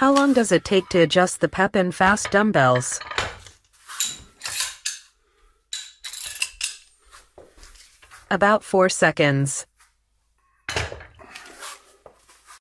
How long does it take to adjust the Pépin Fast Dumbbells? About 4 seconds.